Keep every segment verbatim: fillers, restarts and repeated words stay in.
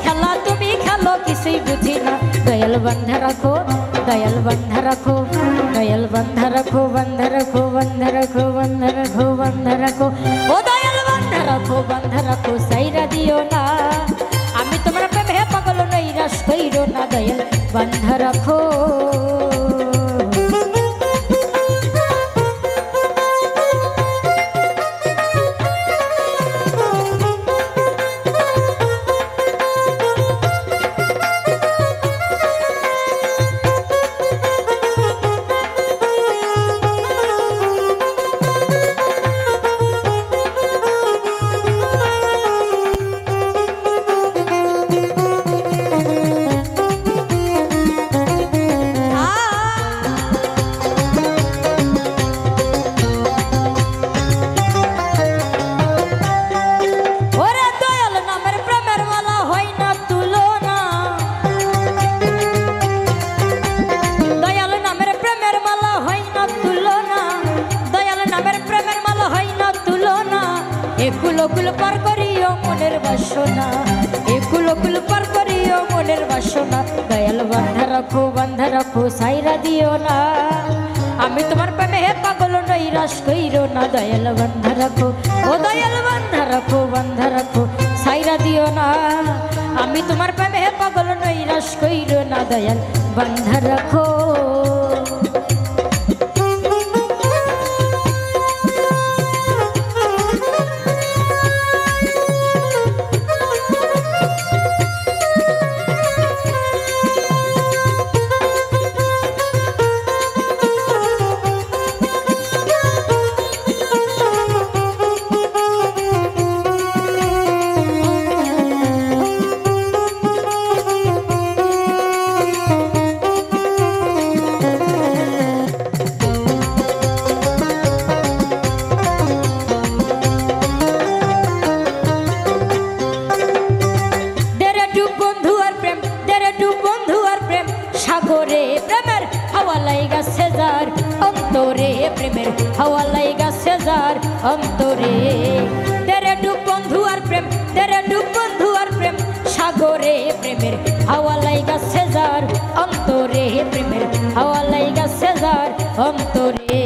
খেলা তুমি খেলো কিছুই বুঝি না দয়াল বন্ধ রাখো দয়াল বন্ধ রাখো দয়াল বন্ধ রাখো বন্ধ রাখো বন্ধ রাখো বন্ধ রাখো বন্ধ রাখো ও দয়াল বন্ধ রাখো বন্ধ রাখো সাইরা দিও না আমি তোমার প্রেমে পাগল নৈরাশ কইরো না দয়াল বন্ধ রাখো একুল পার করিও মনের বাসনা একুল কুল পার করিও মনের বাসনা দয়াল বন্ধ রাখো বন্ধ রাখো সাইরা দিও না আমি তোমার প্রেমে পাগল নৈরাশ কইরো না দয়াল বন্ধ রাখো ও দয়াল বন্ধ রাখো বন্ধ রাখো সাইরা দিও না আমি তোমার প্রেমে পাগল নৈরাশ কইরো না দয়াল বন্ধ রাখো সাগরে প্রেমের হাওয়া লাইগা সেজার অন্তরে প্রেমের হাওয়া লাইগা সেজার অন্তরে তেরে ডুব বন্ধু আর প্রেম তেরে ডুব বন্ধু আর প্রেম সাগরে প্রেমের হাওয়া লাইগা সেজার অন্তরে প্রেমের হাওয়া লাইগা সেজার অন্তরে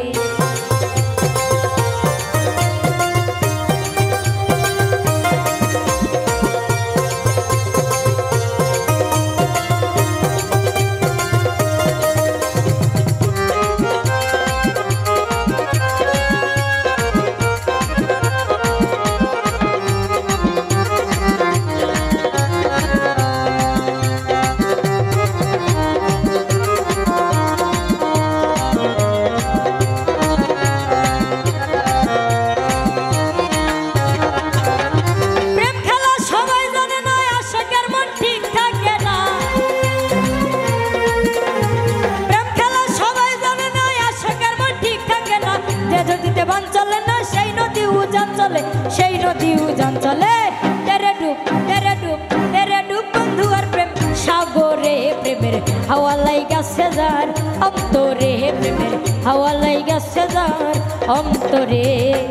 সেই নদী উজান চলে তেরে ডুব তেরে ডুব তেরে ডুব বন্ধু আর প্রেম সাগরে প্রেমের হাওয়া লাইগা সেজার অন্তরে প্রেমের হাওয়া লাইগা সেজার অন্তরে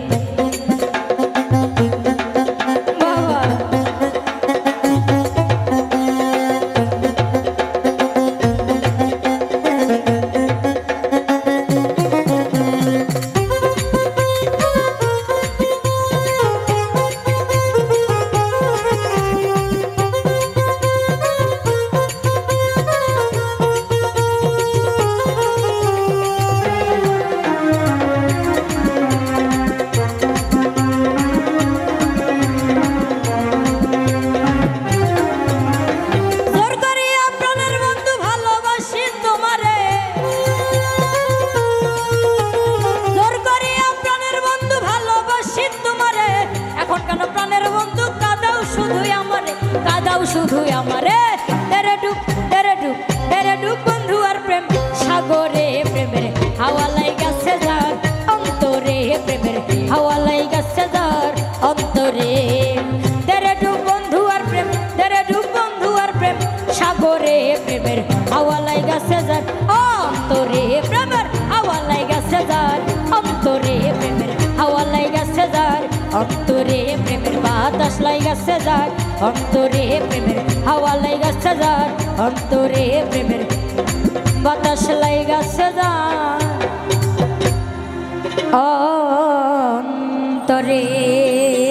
শুধু আমারে তেরে ডুব তেরে ডুব তেরে ডুব বন্ধু আর প্রেম সাগরে প্রেমের হাওয়া লাইগা সেজার অন্তরে প্রেমের হাওয়া লাইগা সেজার অন্তরে তেরে ডুব বন্ধু আর প্রেম তেরে ডুব বন্ধু আর প্রেম সাগরে প্রেমের হাওয়া লাইগা সেজার অন্তরে প্রেমের হাওয়া লাইগা সেজার অন্তরে প্রেমের হাওয়া লাইগা সেজার অন্তরে প্রেমের বাতাস বাতাস লাইগাছে যার অন্তরে প্রেমের হাওয়া লাইগাছে যার অন্তরে প্রেমের বাতাস লাইগাছে যার অন্তরে।